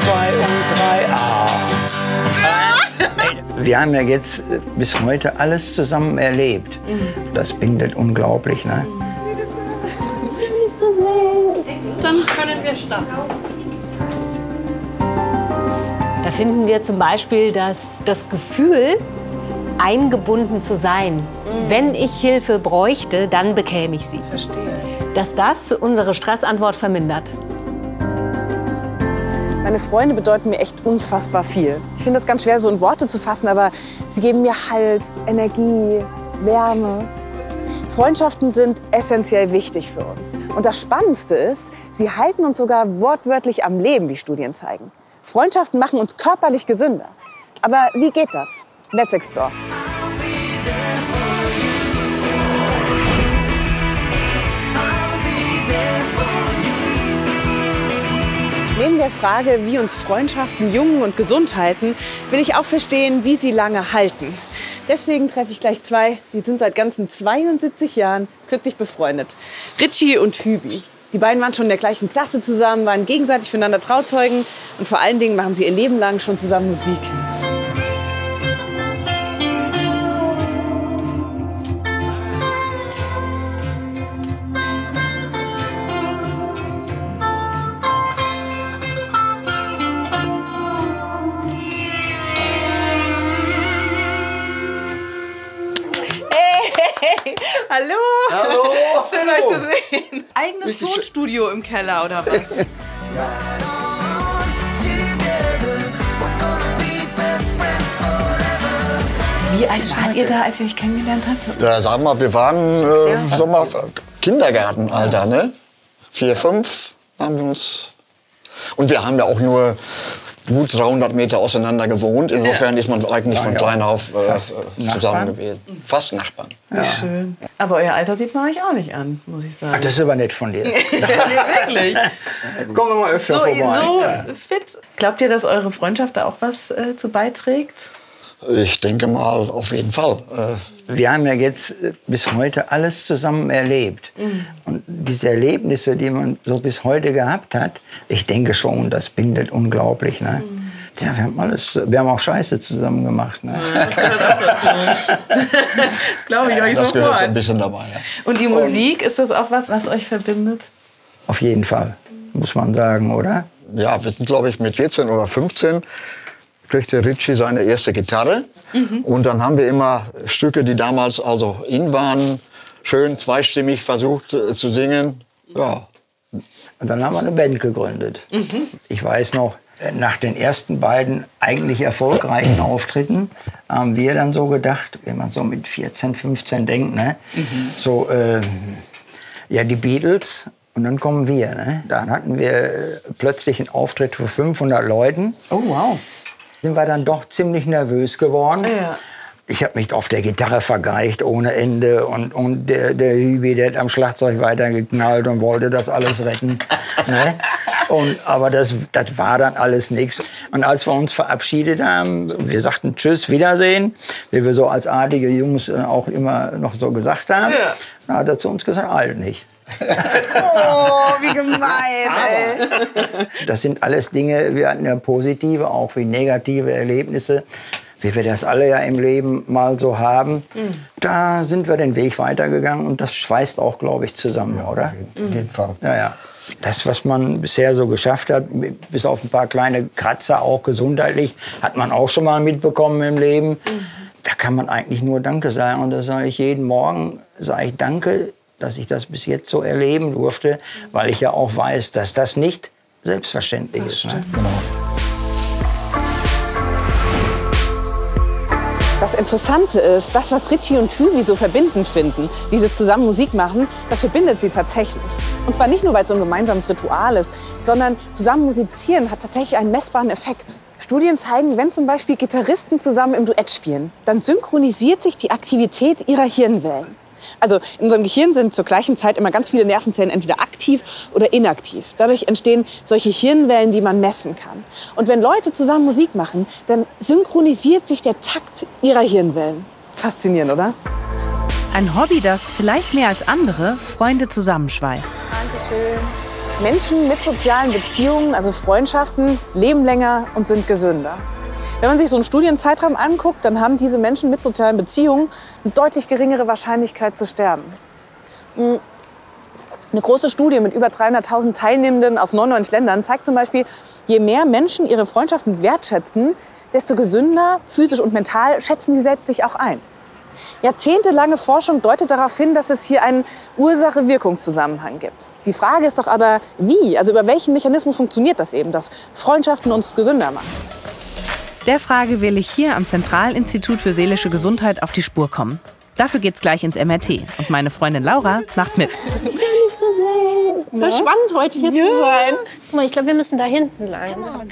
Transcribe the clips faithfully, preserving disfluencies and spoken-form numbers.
zwei und drei. Ah. Wir haben ja jetzt bis heute alles zusammen erlebt. Das bindet unglaublich, ne? Dann können wir starten. Da finden wir zum Beispiel, dass das Gefühl, eingebunden zu sein, mhm. wenn ich Hilfe bräuchte, dann bekäme ich sie. Verstehe. Dass das unsere Stressantwort vermindert. Meine Freunde bedeuten mir echt unfassbar viel. Ich finde das ganz schwer, so in Worte zu fassen, aber sie geben mir Halt, Energie, Wärme. Freundschaften sind essentiell wichtig für uns. Und das Spannendste ist, sie halten uns sogar wortwörtlich am Leben, wie Studien zeigen. Freundschaften machen uns körperlich gesünder. Aber wie geht das? Let's explore. Neben der Frage, wie uns Freundschaften jung und gesund halten, will ich auch verstehen, wie sie lange halten. Deswegen treffe ich gleich zwei, die sind seit ganzen zweiundsiebzig Jahren glücklich befreundet. Richie und Hübi. Die beiden waren schon in der gleichen Klasse zusammen, waren gegenseitig füreinander Trauzeugen und vor allen Dingen machen sie ihr Leben lang schon zusammen Musik. Hallo! Hallo! Schön, euch zu sehen. Eigenes Tonstudio im Keller, oder was? Wie alt wart ihr da, als ihr euch kennengelernt habt? Ja, sagen wir, wir waren äh, Sommer Kindergartenalter, ne? Vier, fünf haben wir uns. Und wir haben ja auch nur gut dreihundert Meter auseinander gewohnt. Insofern ja. ist man eigentlich von klein auf äh, zusammen gewesen. Fast Nachbarn. Wie ja. schön. Aber euer Alter sieht man euch auch nicht an, muss ich sagen. Ach, das ist aber nett von dir. Nee, wirklich. Kommen wir mal öfter so, vorbei. So ja. fit. Glaubt ihr, dass eure Freundschaft da auch was äh, zu beiträgt? Ich denke mal, auf jeden Fall. Wir haben ja jetzt bis heute alles zusammen erlebt. Mhm. Und diese Erlebnisse, die man so bis heute gehabt hat, ich denke schon, das bindet unglaublich. Ne? Mhm. Ja, wir haben alles, wir haben auch Scheiße zusammen gemacht. Ne? Ja, das gehört auch dazu. Glaube ich euch das sofort. Das gehört so ein bisschen dabei. Ja. Und die Musik, ist das auch was, was euch verbindet? Auf jeden Fall, muss man sagen, oder? Ja, wir sind, glaube ich, mit vierzehn oder fünfzehn kriegte Richie seine erste Gitarre. Mhm. Und dann haben wir immer Stücke, die damals also in waren, schön zweistimmig versucht äh, zu singen. Ja. Und dann haben wir eine Band gegründet. Mhm. Ich weiß noch, nach den ersten beiden eigentlich erfolgreichen Auftritten haben wir dann so gedacht, wenn man so mit vierzehn, fünfzehn denkt, ne? Mhm. so, äh, ja, die Beatles. Und dann kommen wir. Ne? Dann hatten wir plötzlich einen Auftritt vor fünfhundert Leuten. Oh, wow. Sind wir dann doch ziemlich nervös geworden. Ja. Ich habe mich auf der Gitarre vergeicht ohne Ende und, und der, der Hübi, der hat am Schlagzeug weitergeknallt und wollte das alles retten. Ne? Und, aber das, das war dann alles nichts. Und als wir uns verabschiedet haben, wir sagten Tschüss, Wiedersehen, wie wir so als artige Jungs auch immer noch so gesagt haben, ja. dann hat er zu uns gesagt, alt nicht. Oh, wie gemein, ey. Das sind alles Dinge, wir hatten ja positive, auch wie negative Erlebnisse, wie wir das alle ja im Leben mal so haben. Mhm. Da sind wir den Weg weitergegangen und das schweißt auch, glaube ich, zusammen, ja, oder? Auf jeden Fall. Ja, ja. Das, was man bisher so geschafft hat, bis auf ein paar kleine Kratzer, auch gesundheitlich, hat man auch schon mal mitbekommen im Leben. Mhm. Da kann man eigentlich nur Danke sagen. Und das sage ich jeden Morgen, sage ich Danke, dass ich das bis jetzt so erleben durfte, weil ich ja auch weiß, dass das nicht selbstverständlich das ist. Stimmt. Ne? Genau. Das Interessante ist, das, was Richie und Hübi so verbindend finden, dieses zusammen Musik machen, das verbindet sie tatsächlich. Und zwar nicht nur, weil es so ein gemeinsames Ritual ist, sondern zusammen musizieren hat tatsächlich einen messbaren Effekt. Studien zeigen, wenn zum Beispiel Gitarristen zusammen im Duett spielen, dann synchronisiert sich die Aktivität ihrer Hirnwellen. Also in unserem Gehirn sind zur gleichen Zeit immer ganz viele Nervenzellen entweder aktiv oder inaktiv. Dadurch entstehen solche Hirnwellen, die man messen kann. Und wenn Leute zusammen Musik machen, dann synchronisiert sich der Takt ihrer Hirnwellen. Faszinierend, oder? Ein Hobby, das vielleicht mehr als andere Freunde zusammenschweißt. Dankeschön. Menschen mit sozialen Beziehungen, also Freundschaften, leben länger und sind gesünder. Wenn man sich so einen Studienzeitraum anguckt, dann haben diese Menschen mit sozialen Beziehungen eine deutlich geringere Wahrscheinlichkeit zu sterben. Eine große Studie mit über dreihunderttausend Teilnehmenden aus neunundneunzig Ländern zeigt zum Beispiel, je mehr Menschen ihre Freundschaften wertschätzen, desto gesünder, physisch und mental, schätzen sie selbst sich auch ein. Jahrzehntelange Forschung deutet darauf hin, dass es hier einen Ursache-Wirkungszusammenhang gibt. Die Frage ist doch aber, wie? Also über welchen Mechanismus funktioniert das eben, dass Freundschaften uns gesünder machen? Der Frage will ich hier am Zentralinstitut für seelische Gesundheit auf die Spur kommen. Dafür geht's gleich ins M R T. Und meine Freundin Laura macht mit. Voll spannend, heute hier ja. zu sein. Guck mal, ich glaube, wir müssen da hinten lang.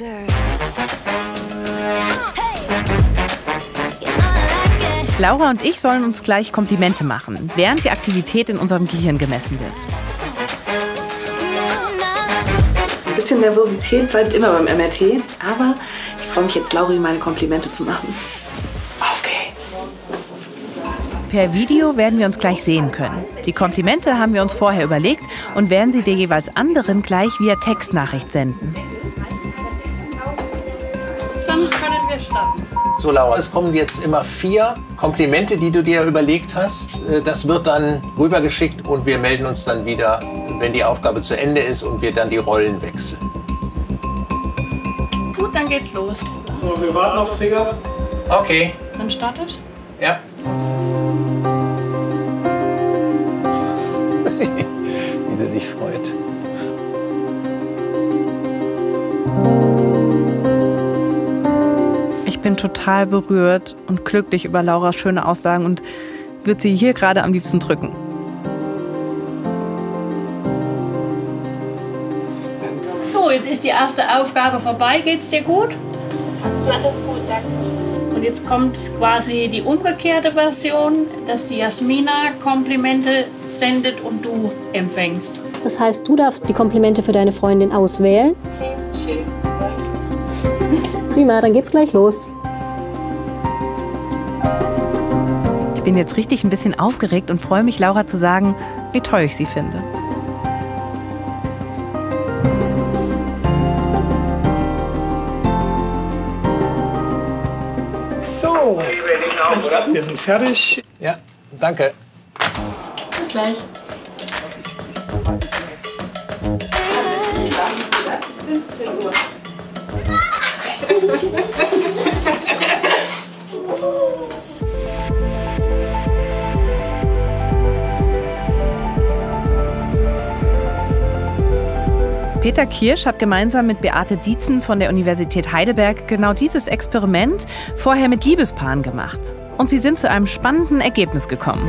Laura und ich sollen uns gleich Komplimente machen, während die Aktivität in unserem Gehirn gemessen wird. Ein bisschen Nervosität bleibt immer beim M R T, aber ich freue mich jetzt, Lauri meine Komplimente zu machen. Auf geht's! Per Video werden wir uns gleich sehen können. Die Komplimente haben wir uns vorher überlegt und werden sie der jeweils anderen gleich via Textnachricht senden. Dann können wir starten. So, Laura, es kommen jetzt immer vier Komplimente, die du dir überlegt hast. Das wird dann rübergeschickt und wir melden uns dann wieder, wenn die Aufgabe zu Ende ist und wir dann die Rollen wechseln. Gut, dann geht's los. So, wir warten auf Trigger. Okay. Dann starte ich. Ja. Wie sie sich freut. Ich bin total berührt und glücklich über Lauras schöne Aussagen und würde sie hier gerade am liebsten drücken. So, jetzt ist die erste Aufgabe vorbei. Geht's dir gut? Alles gut, danke. Und jetzt kommt quasi die umgekehrte Version, dass die Jasmina Komplimente sendet und du empfängst. Das heißt, du darfst die Komplimente für deine Freundin auswählen. Schön. Prima, dann geht's gleich los. Ich bin jetzt richtig ein bisschen aufgeregt und freue mich, Laura zu sagen, wie toll ich sie finde. So, wir sind fertig. Ja, danke. Bis gleich. Peter Kirsch hat gemeinsam mit Beate Dietzen von der Universität Heidelberg genau dieses Experiment vorher mit Liebespaaren gemacht. Und sie sind zu einem spannenden Ergebnis gekommen.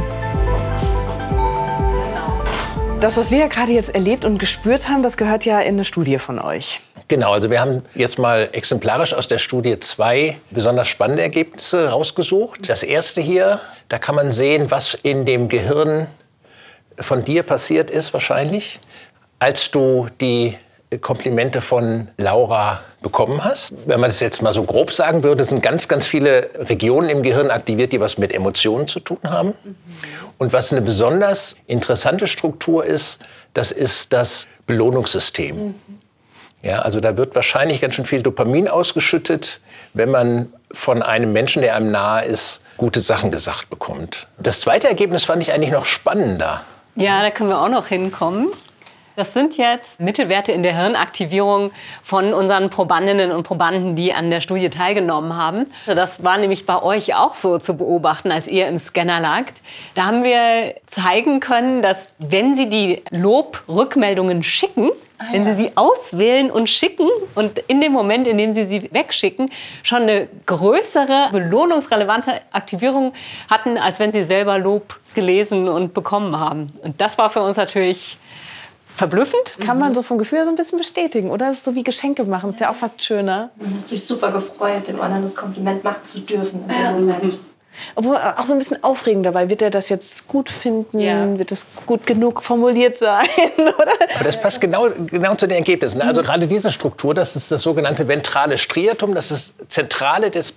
Das, was wir ja gerade jetzt erlebt und gespürt haben, das gehört ja in eine Studie von euch. Genau, also wir haben jetzt mal exemplarisch aus der Studie zwei besonders spannende Ergebnisse rausgesucht. Das erste hier, da kann man sehen, was in dem Gehirn von dir passiert ist wahrscheinlich, als du die Komplimente von Laura bekommen hast. Wenn man das jetzt mal so grob sagen würde, sind ganz, ganz viele Regionen im Gehirn aktiviert, die was mit Emotionen zu tun haben. Mhm. Und was eine besonders interessante Struktur ist, das ist das Belohnungssystem. Mhm. Ja, also da wird wahrscheinlich ganz schön viel Dopamin ausgeschüttet, wenn man von einem Menschen, der einem nahe ist, gute Sachen gesagt bekommt. Das zweite Ergebnis fand ich eigentlich noch spannender. Ja, da können wir auch noch hinkommen. Das sind jetzt Mittelwerte in der Hirnaktivierung von unseren Probandinnen und Probanden, die an der Studie teilgenommen haben. Das war nämlich bei euch auch so zu beobachten, als ihr im Scanner lagt. Da haben wir zeigen können, dass wenn sie die Lobrückmeldungen schicken, ah, ja. wenn sie sie auswählen und schicken und in dem Moment, in dem sie sie wegschicken, schon eine größere belohnungsrelevante Aktivierung hatten, als wenn sie selber Lob gelesen und bekommen haben. Und das war für uns natürlich verblüffend. Kann man so vom Gefühl so ein bisschen bestätigen, oder? Das ist so wie Geschenke machen, ist ja auch fast schöner. Man hat sich super gefreut, dem anderen das Kompliment machen zu dürfen in dem Moment. Obwohl auch so ein bisschen aufregend dabei. Wird er das jetzt gut finden? Ja. Wird das gut genug formuliert sein? Oder? Aber das passt genau, genau zu den Ergebnissen. Also gerade diese Struktur, das ist das sogenannte ventrale Striatum, das ist Zentrale des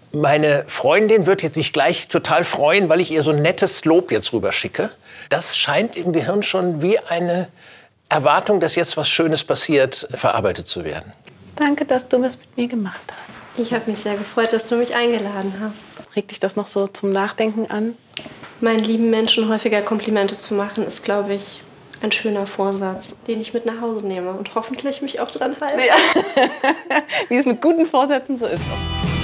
Meine Freundin wird jetzt sich gleich total freuen, weil ich ihr so ein nettes Lob jetzt rüber schicke. Das scheint im Gehirn schon wie eine Erwartung, dass jetzt was Schönes passiert, verarbeitet zu werden. Danke, dass du was mit mir gemacht hast. Ich habe mich sehr gefreut, dass du mich eingeladen hast. Regt dich das noch so zum Nachdenken an? Meinen lieben Menschen häufiger Komplimente zu machen, ist, glaube ich, ein schöner Vorsatz, den ich mit nach Hause nehme und hoffentlich mich auch dran halte. Ja. Wie es mit guten Vorsätzen so ist.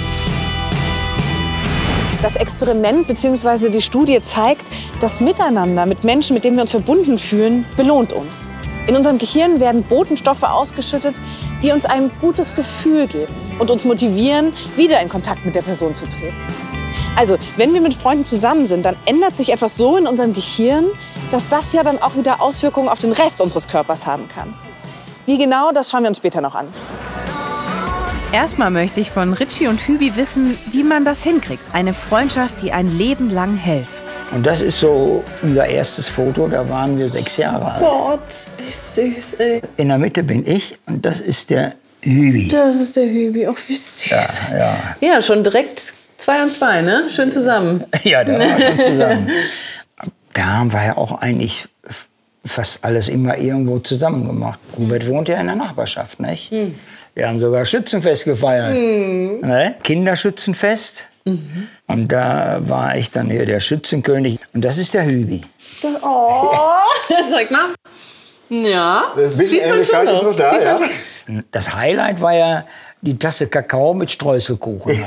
Das Experiment bzw. die Studie zeigt, das Miteinander mit Menschen, mit denen wir uns verbunden fühlen, belohnt uns. In unserem Gehirn werden Botenstoffe ausgeschüttet, die uns ein gutes Gefühl geben und uns motivieren, wieder in Kontakt mit der Person zu treten. Also, wenn wir mit Freunden zusammen sind, dann ändert sich etwas so in unserem Gehirn, dass das ja dann auch wieder Auswirkungen auf den Rest unseres Körpers haben kann. Wie genau, das schauen wir uns später noch an. Erstmal möchte ich von Richie und Hübi wissen, wie man das hinkriegt. Eine Freundschaft, die ein Leben lang hält. Und das ist so unser erstes Foto, da waren wir sechs Jahre alt. Gott, wie süß, ey. In der Mitte bin ich und das ist der Hübi. Das ist der Hübi, auch wie süß. Ja, ja. Ja, schon direkt zwei und zwei, ne? Schön zusammen. Ja, da waren wir schon zusammen. Da haben wir ja auch eigentlich fast alles immer irgendwo zusammen gemacht. Hubert wohnt ja in der Nachbarschaft, nicht? Hm. Wir haben sogar Schützenfest gefeiert. Mhm. Ne? Kinderschützenfest. Mhm. Und da war ich dann hier der Schützenkönig. Und das ist der Hübi. Oh, zeig mal. Ja. Ein bisschen Ähnlichkeit ist noch da, ja. Das Highlight war ja die Tasse Kakao mit Streuselkuchen.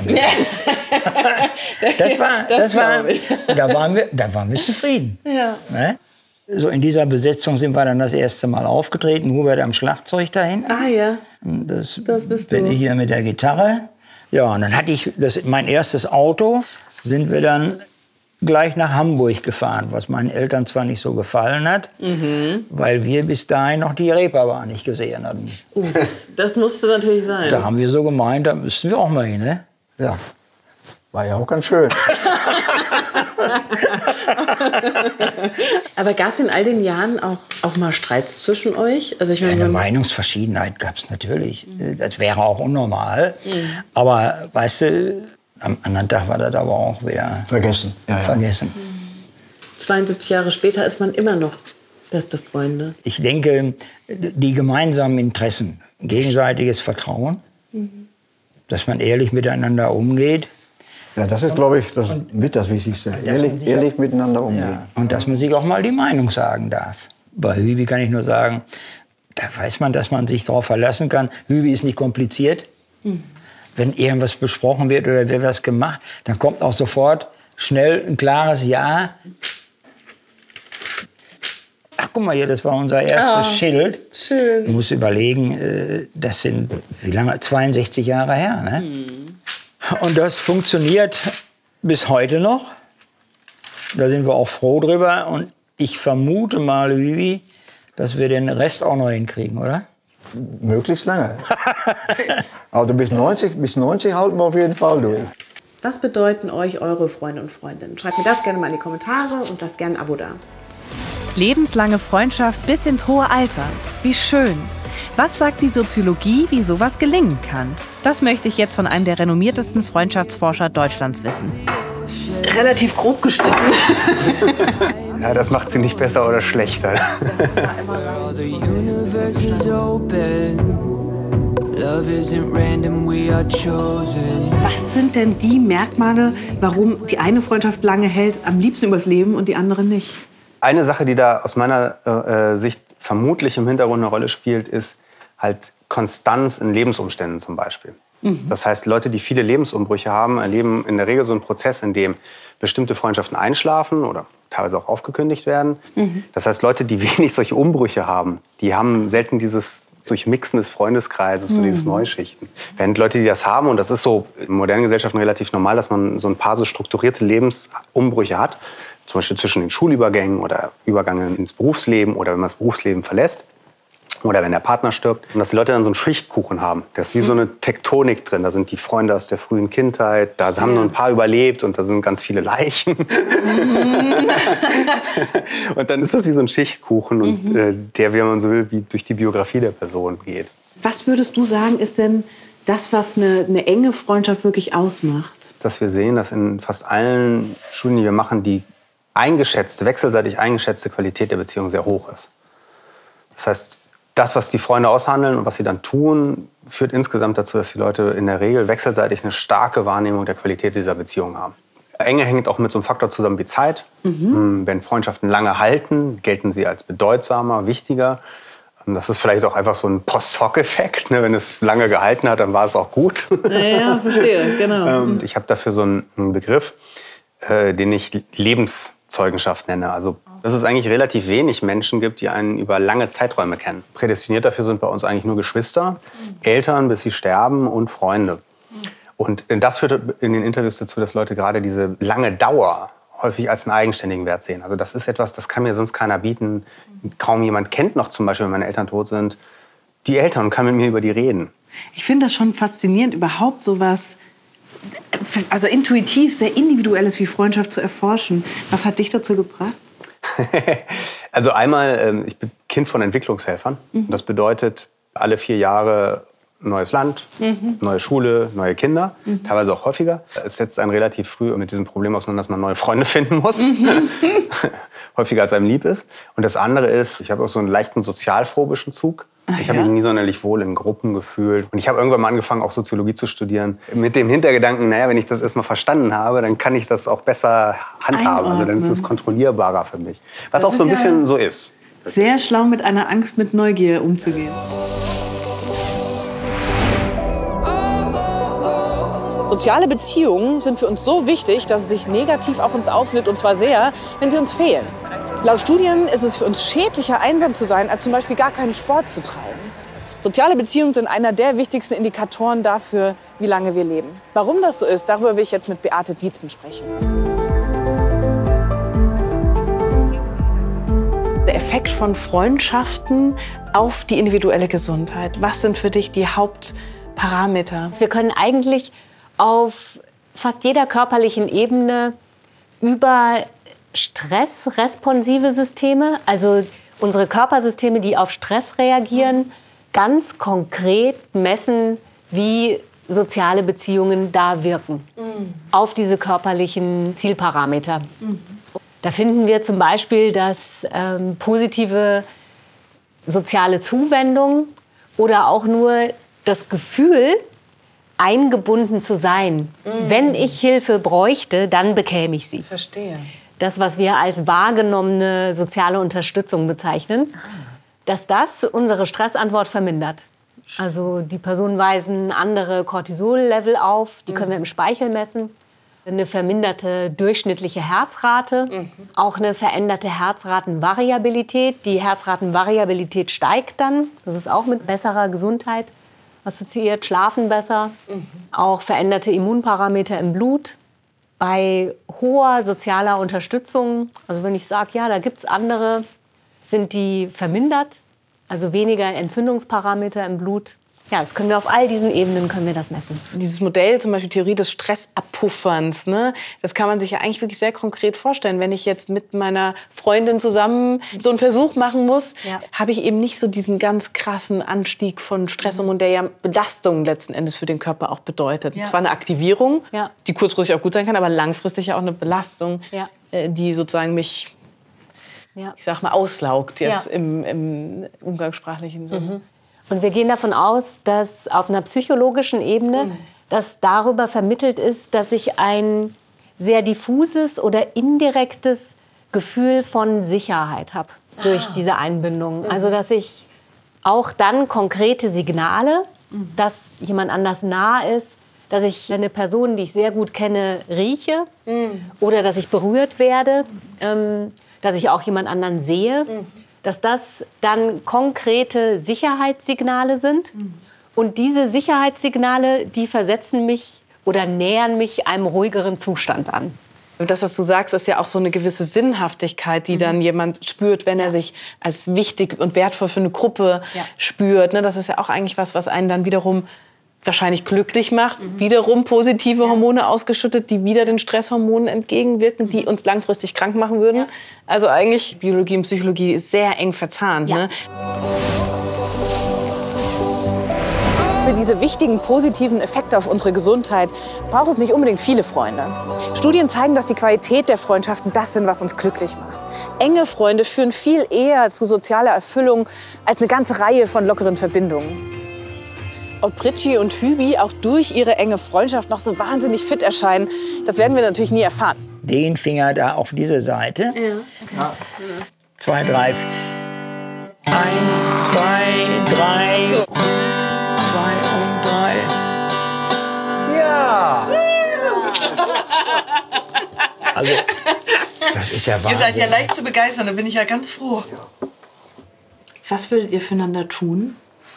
das war, das, das war, da waren wir, da waren wir zufrieden. Ja. Ne? So in dieser Besetzung sind wir dann das erste Mal aufgetreten. Hubert am Schlagzeug dahin. Ah ja. Das, das bist bin du. Ich hier mit der Gitarre. Ja, und dann hatte ich das, mein erstes Auto. Sind wir dann gleich nach Hamburg gefahren, was meinen Eltern zwar nicht so gefallen hat, mhm. weil wir bis dahin noch die Reeperbahn nicht gesehen hatten. Uh, das, das musste natürlich sein. Da haben wir so gemeint, da müssten wir auch mal hin, ne? Ja, war ja auch ganz schön. Aber gab es in all den Jahren auch, auch mal Streits zwischen euch? Also ich meine, ja, eine Meinungsverschiedenheit gab es natürlich. Mhm. Das wäre auch unnormal. Mhm. Aber weißt du, am anderen Tag war das aber auch wieder vergessen. Ja, ja. vergessen. Mhm. zweiundsiebzig Jahre später ist man immer noch beste Freunde. Ich denke, die gemeinsamen Interessen, gegenseitiges Vertrauen, mhm. dass man ehrlich miteinander umgeht. Ja, das ist, glaube ich, das mit das Wichtigste. Ehrlich, ehrlich miteinander umgehen. Ja. Und dass man sich auch mal die Meinung sagen darf. Bei Hübi kann ich nur sagen, da weiß man, dass man sich darauf verlassen kann. Hübi ist nicht kompliziert. Mhm. Wenn irgendwas besprochen wird oder wird was gemacht, dann kommt auch sofort schnell ein klares Ja. Ach, guck mal hier, das war unser erstes oh, Schild. Schön. Du musst überlegen, das sind, wie lange? zweiundsechzig Jahre her, ne? Mhm. Und das funktioniert bis heute noch. Da sind wir auch froh drüber. Und ich vermute mal, Hübi, dass wir den Rest auch noch hinkriegen, oder? Möglichst lange. Also bis neunzig, bis neunzig halten wir auf jeden Fall durch. Was bedeuten euch eure Freunde und Freundinnen? Schreibt mir das gerne mal in die Kommentare und lasst gerne ein Abo da. Lebenslange Freundschaft bis ins hohe Alter. Wie schön. Was sagt die Soziologie, wie sowas gelingen kann? Das möchte ich jetzt von einem der renommiertesten Freundschaftsforscher Deutschlands wissen. Relativ grob geschnitten. Ja, das macht sie nicht besser oder schlechter. Was sind denn die Merkmale, warum die eine Freundschaft lange hält, am liebsten übers Leben und die andere nicht? Eine Sache, die da aus meiner äh, Sicht vermutlich im Hintergrund eine Rolle spielt, ist halt Konstanz in Lebensumständen zum Beispiel. Mhm. Das heißt, Leute, die viele Lebensumbrüche haben, erleben in der Regel so einen Prozess, in dem bestimmte Freundschaften einschlafen oder teilweise auch aufgekündigt werden. Mhm. Das heißt, Leute, die wenig solche Umbrüche haben, die haben selten dieses Durchmixen des Freundeskreises, so dieses mhm. Neuschichten. Während Leute, die das haben, und das ist so in modernen Gesellschaften relativ normal, dass man so ein paar so strukturierte Lebensumbrüche hat, zum Beispiel zwischen den Schulübergängen oder Übergängen ins Berufsleben oder wenn man das Berufsleben verlässt oder wenn der Partner stirbt. Und dass die Leute dann so einen Schichtkuchen haben. Da ist wie mhm. so eine Tektonik drin. Da sind die Freunde aus der frühen Kindheit, da haben ja. nur ein paar überlebt und da sind ganz viele Leichen. Mhm. Und dann ist das wie so ein Schichtkuchen, und mhm. äh, der, wenn man so will, wie durch die Biografie der Person geht. Was würdest du sagen, ist denn das, was eine, eine enge Freundschaft wirklich ausmacht? dass wir sehen, dass in fast allen Studien, die wir machen, die eingeschätzte, wechselseitig eingeschätzte Qualität der Beziehung sehr hoch ist. Das heißt, das, was die Freunde aushandeln und was sie dann tun, führt insgesamt dazu, dass die Leute in der Regel wechselseitig eine starke Wahrnehmung der Qualität dieser Beziehung haben. Enge hängt auch mit so einem Faktor zusammen wie Zeit. Mhm. Wenn Freundschaften lange halten, gelten sie als bedeutsamer, wichtiger. Das ist vielleicht auch einfach so ein Post-Hoc-Effekt. Ne? Wenn es lange gehalten hat, dann war es auch gut. Ja, ja, verstehe, genau. ähm, ich habe dafür so einen, einen Begriff, äh, den ich Lebenszeugenschaft nenne. Also, dass es eigentlich relativ wenig Menschen gibt, die einen über lange Zeiträume kennen. Prädestiniert dafür sind bei uns eigentlich nur Geschwister, Eltern, bis sie sterben, und Freunde. Und das führt in den Interviews dazu, dass Leute gerade diese lange Dauer häufig als einen eigenständigen Wert sehen. Also das ist etwas, das kann mir sonst keiner bieten. Kaum jemand kennt noch zum Beispiel, wenn meine Eltern tot sind, die Eltern und kann mit mir über die reden. Ich finde das schon faszinierend, überhaupt sowas, also intuitiv sehr Individuelles wie Freundschaft zu erforschen. Was hat dich dazu gebracht? Also einmal, ich bin Kind von Entwicklungshelfern. Mhm. Das bedeutet, alle vier Jahre neues Land, mhm. neue Schule, neue Kinder, mhm. teilweise auch häufiger. Es setzt einen relativ früh mit diesem Problem auseinander, dass man neue Freunde finden muss. Mhm. Häufiger als einem lieb ist. Und das andere ist, ich habe auch so einen leichten sozialphobischen Zug. Ach, ich habe ja? mich nie sonderlich wohl in Gruppen gefühlt. Und ich habe irgendwann mal angefangen, auch Soziologie zu studieren. Mit dem Hintergedanken, naja, wenn ich das erstmal verstanden habe, dann kann ich das auch besser handhaben. Einordnen. Also dann ist es kontrollierbarer für mich. Was das auch so ein bisschen ja so ist. Sehr schlau, mit einer Angst mit Neugier umzugehen. Soziale Beziehungen sind für uns so wichtig, dass es sich negativ auf uns auswirkt, und zwar sehr, wenn sie uns fehlen. Laut Studien ist es für uns schädlicher, einsam zu sein, als zum Beispiel gar keinen Sport zu treiben. Soziale Beziehungen sind einer der wichtigsten Indikatoren dafür, wie lange wir leben. Warum das so ist, darüber will ich jetzt mit Beate Dietzen sprechen. Der Effekt von Freundschaften auf die individuelle Gesundheit. Was sind für dich die Hauptparameter? Wir können eigentlich auf fast jeder körperlichen Ebene über stressresponsive Systeme, also unsere Körpersysteme, die auf Stress reagieren, ganz konkret messen, wie soziale Beziehungen da wirken, mhm. auf diese körperlichen Zielparameter. Mhm. Da finden wir zum Beispiel, dass ähm, positive soziale Zuwendung oder auch nur das Gefühl, eingebunden zu sein. Mhm. Wenn ich Hilfe bräuchte, dann bekäme ich sie. Verstehe. Das, was wir als wahrgenommene soziale Unterstützung bezeichnen, dass das unsere Stressantwort vermindert. Also die Personen weisen andere Cortisol-Level auf, die können wir im Speichel messen. Eine verminderte durchschnittliche Herzrate, mhm. auch eine veränderte Herzratenvariabilität. Die Herzratenvariabilität steigt dann, das ist auch mit besserer Gesundheit assoziiert, schlafen besser, mhm. auch veränderte Immunparameter im Blut. Bei hoher sozialer Unterstützung, also wenn ich sage, ja, da gibt es andere, sind die vermindert, also weniger Entzündungsparameter im Blut. Ja, das können wir auf all diesen Ebenen können wir das messen. Dieses Modell, zum Beispiel Theorie des Stressabbufferns, ne, das kann man sich ja eigentlich wirklich sehr konkret vorstellen. Wenn ich jetzt mit meiner Freundin zusammen so einen Versuch machen muss, ja. habe ich eben nicht so diesen ganz krassen Anstieg von Stresshormonen, der ja Belastung letzten Endes für den Körper auch bedeutet. Ja. Zwar eine Aktivierung, ja. die kurzfristig auch gut sein kann, aber langfristig ja auch eine Belastung, ja. die sozusagen mich, ja. ich sag mal, auslaugt jetzt ja. im, im umgangssprachlichen Sinne. Mhm. Und wir gehen davon aus, dass auf einer psychologischen Ebene mhm. das darüber vermittelt ist, dass ich ein sehr diffuses oder indirektes Gefühl von Sicherheit habe ah. durch diese Einbindung. Mhm. Also dass ich auch dann konkrete Signale, mhm. dass jemand anders nah ist, dass ich eine Person, die ich sehr gut kenne, rieche mhm. oder dass ich berührt werde, ähm, dass ich auch jemand anderen sehe. Mhm. Dass das dann konkrete Sicherheitssignale sind. Mhm. Und diese Sicherheitssignale, die versetzen mich oder nähern mich einem ruhigeren Zustand an. Das, was du sagst, ist ja auch so eine gewisse Sinnhaftigkeit, die mhm. dann jemand spürt, wenn er sich als wichtig und wertvoll für eine Gruppe ja. spürt. Das ist ja auch eigentlich was, was einen dann wiederum wahrscheinlich glücklich macht, mhm. wiederum positive Hormone ausgeschüttet, die wieder den Stresshormonen entgegenwirken, die uns langfristig krank machen würden. Ja. Also eigentlich Biologie und Psychologie ist sehr eng verzahnt. Ja. Ne? für diese wichtigen positiven Effekte auf unsere Gesundheit braucht es nicht unbedingt viele Freunde. Studien zeigen, dass die Qualität der Freundschaften das sind, was uns glücklich macht. Enge Freunde führen viel eher zu sozialer Erfüllung als eine ganze Reihe von lockeren Verbindungen. Ob Richie und Hübi auch durch ihre enge Freundschaft noch so wahnsinnig fit erscheinen, das werden wir natürlich nie erfahren. Den Finger da auf diese Seite. Ja. Ja. Zwei, drei. Eins, zwei, drei. So. Zwei und drei. Ja! Also, das ist ja Wahnsinn. Ihr seid ja leicht zu begeistern, da bin ich ja ganz froh. Was würdet ihr füreinander tun?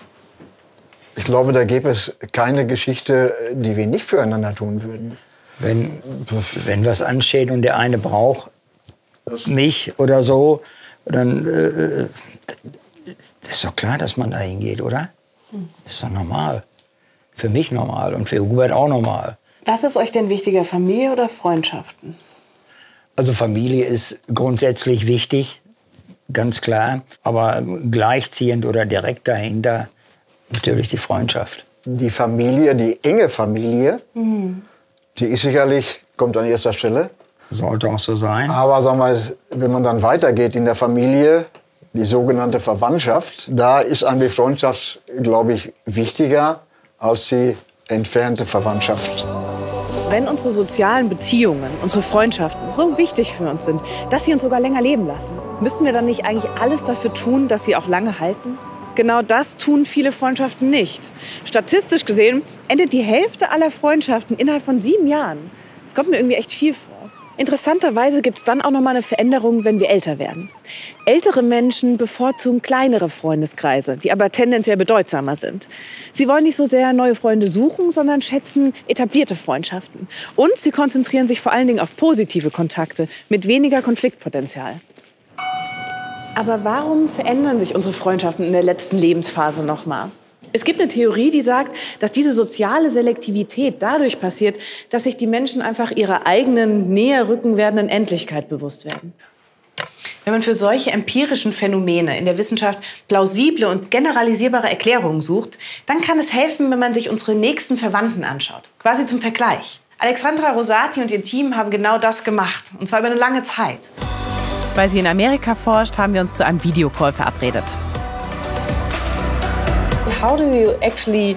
Ich glaube, da gäbe es keine Geschichte, die wir nicht füreinander tun würden. Wenn, wenn was ansteht und der eine braucht mich oder so, dann äh, das ist doch klar, dass man da hingeht, oder? Das ist doch normal. Für mich normal und für Hubert auch normal. Was ist euch denn wichtiger, Familie oder Freundschaften? Also Familie ist grundsätzlich wichtig, ganz klar. Aber gleichziehend oder direkt dahinter natürlich die Freundschaft. Die Familie, die enge Familie, Mhm. die ist sicherlich, kommt an erster Stelle. Sollte auch so sein. Aber sag mal, wenn man dann weitergeht in der Familie, die sogenannte Verwandtschaft, da ist eine Freundschaft, glaube ich, wichtiger als die entfernte Verwandtschaft. Wenn unsere sozialen Beziehungen, unsere Freundschaften so wichtig für uns sind, dass sie uns sogar länger leben lassen, müssen wir dann nicht eigentlich alles dafür tun, dass sie auch lange halten? Genau das tun viele Freundschaften nicht. Statistisch gesehen endet die Hälfte aller Freundschaften innerhalb von sieben Jahren. Das kommt mir irgendwie echt viel vor. Interessanterweise gibt es dann auch noch mal eine Veränderung, wenn wir älter werden. Ältere Menschen bevorzugen kleinere Freundeskreise, die aber tendenziell bedeutsamer sind. Sie wollen nicht so sehr neue Freunde suchen, sondern schätzen etablierte Freundschaften. Und sie konzentrieren sich vor allen Dingen auf positive Kontakte mit weniger Konfliktpotenzial. Aber warum verändern sich unsere Freundschaften in der letzten Lebensphase noch mal? Es gibt eine Theorie, die sagt, dass diese soziale Selektivität dadurch passiert, dass sich die Menschen einfach ihrer eigenen, näher rücken werdenden Endlichkeit bewusst werden. Wenn man für solche empirischen Phänomene in der Wissenschaft plausible und generalisierbare Erklärungen sucht, dann kann es helfen, wenn man sich unsere nächsten Verwandten anschaut. Quasi zum Vergleich. Alexandra Rosati und ihr Team haben genau das gemacht. Und zwar über eine lange Zeit. Weil sie in Amerika forscht, haben wir uns zu einem Videocall verabredet. How do you actually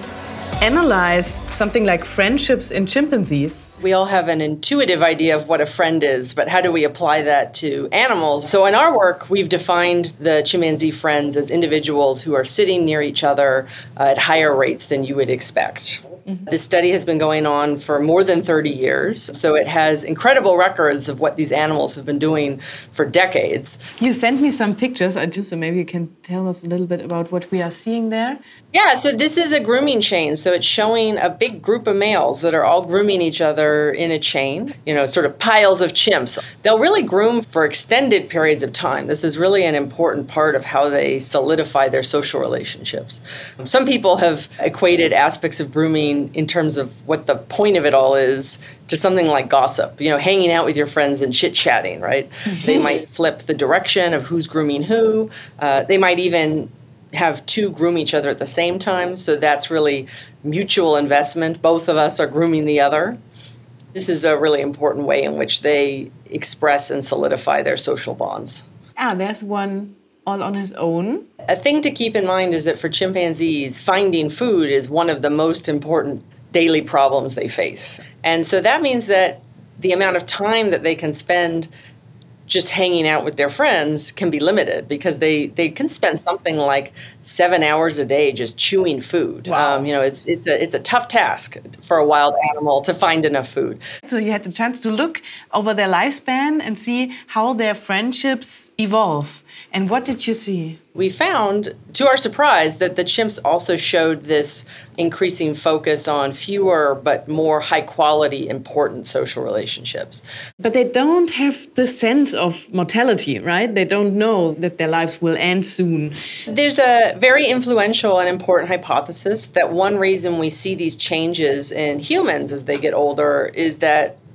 analyze something like friendships in chimpanzees? We all have an intuitive idea of what a friend is, but how do we apply that to animals? So in our work, we've defined the chimpanzee friends as individuals who are sitting near each other uh, at higher rates than you would expect. Mm-hmm. This study has been going on for more than thirty years, so it has incredible records of what these animals have been doing for decades. You sent me some pictures, I just, so maybe you can tell us a little bit about what we are seeing there. Yeah, so this is a grooming chain. So it's showing a big group of males that are all grooming each other in a chain, you know, sort of piles of chimps. They'll really groom for extended periods of time. This is really an important part of how they solidify their social relationships. Some people have equated aspects of grooming in terms of what the point of it all is to something like gossip, you know, hanging out with your friends and chit-chatting, right? Mm-hmm. They might flip the direction of who's grooming who. Uh, they might even have two groom each other at the same time. So that's really mutual investment. Both of us are grooming the other. This is a really important way in which they express and solidify their social bonds. Ah, there's one all on his own. A thing to keep in mind is that for chimpanzees, finding food is one of the most important daily problems they face. And so that means that the amount of time that they can spend just hanging out with their friends can be limited because they, they can spend something like seven hours a day just chewing food. Wow. Um, you know, it's it's a it's a tough task for a wild animal to find enough food. So you had the chance to look over their lifespan and see how their friendships evolve. And what did you see? We found, to our surprise, that the chimps also showed this increasing focus on fewer but more high-quality, important social relationships. But they don't have the sense of mortality, right? They don't know that their lives will end soon. There's a very influential and important hypothesis that one reason we see these changes in humans as they get older is that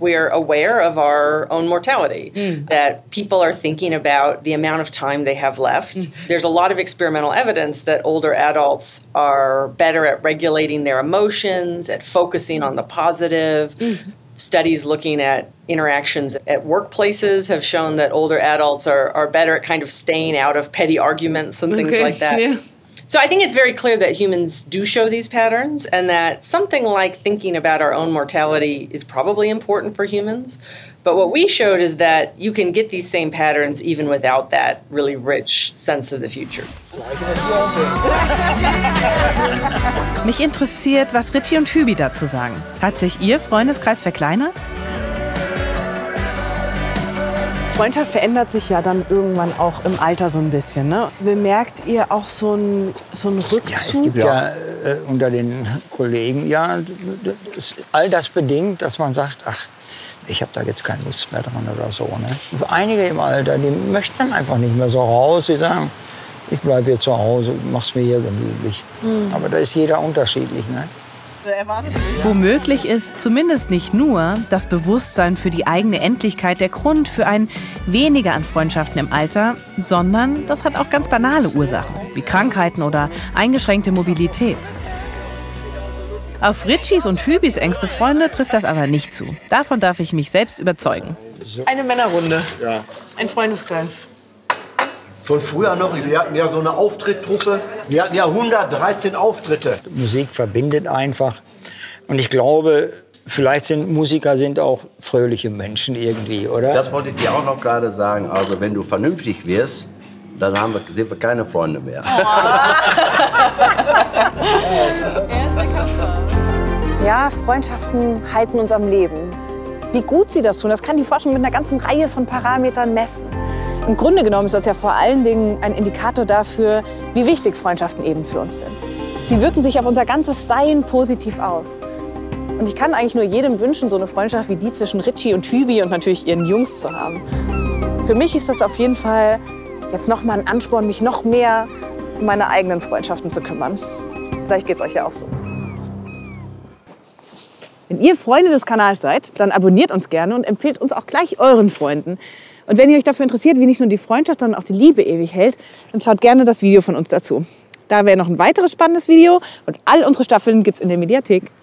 we're aware of our own mortality, mm. that people are thinking about the amount of time they have left. Mm. There's a lot of experimental evidence that older adults are better at regulating their emotions, at focusing on the positive. Mm. Studies looking at interactions at workplaces have shown that older adults are, are better at kind of staying out of petty arguments and things okay. like that. Yeah. So I think it's very clear that humans do show these patterns, and that something like thinking about our own mortality is probably important for humans. But what we showed is that you can get these same patterns even without that really rich sense of the future. Mich interessiert, was Richie und Hübi dazu sagen. Hat sich Ihr Freundeskreis verkleinert? Freundschaft verändert sich ja dann irgendwann auch im Alter so ein bisschen. Ne? Bemerkt ihr auch so einen so einen Rückzug? Ja, es gibt ja, äh, unter den Kollegen ja das, all das bedingt, dass man sagt, ach, ich habe da jetzt keine Lust mehr dran oder so. Ne? Einige im Alter, die möchten dann einfach nicht mehr so raus. Sie sagen, ich bleibe hier zu Hause, mach's mir hier gemütlich. Mhm. Aber da ist jeder unterschiedlich. Ne? Womöglich ist zumindest nicht nur das Bewusstsein für die eigene Endlichkeit der Grund für ein Weniger an Freundschaften im Alter, sondern das hat auch ganz banale Ursachen, wie Krankheiten oder eingeschränkte Mobilität. Auf Richies und Hübis engste Freunde trifft das aber nicht zu. Davon darf ich mich selbst überzeugen. Eine Männerrunde, ja. Ein Freundeskreis. Von früher noch, wir hatten ja so eine Auftrittgruppe, wir hatten ja hundertdreizehn Auftritte. Musik verbindet einfach. Und ich glaube, vielleicht sind Musiker sind auch fröhliche Menschen irgendwie, oder? Das wollte ich dir auch noch gerade sagen. Also wenn du vernünftig wirst, dann haben wir, sind wir keine Freunde mehr. Ja, Freundschaften halten uns am Leben. Wie gut sie das tun, das kann die Forschung mit einer ganzen Reihe von Parametern messen. Im Grunde genommen ist das ja vor allen Dingen ein Indikator dafür, wie wichtig Freundschaften eben für uns sind. Sie wirken sich auf unser ganzes Sein positiv aus. Und ich kann eigentlich nur jedem wünschen, so eine Freundschaft wie die zwischen Richie und Hübi und natürlich ihren Jungs zu haben. Für mich ist das auf jeden Fall jetzt noch mal ein Ansporn, mich noch mehr um meine eigenen Freundschaften zu kümmern. Vielleicht geht es euch ja auch so. Wenn ihr Freunde des Kanals seid, dann abonniert uns gerne und empfehlt uns auch gleich euren Freunden. Und wenn ihr euch dafür interessiert, wie nicht nur die Freundschaft, sondern auch die Liebe ewig hält, dann schaut gerne das Video von uns dazu. Da wäre noch ein weiteres spannendes Video und all unsere Staffeln gibt's in der Mediathek.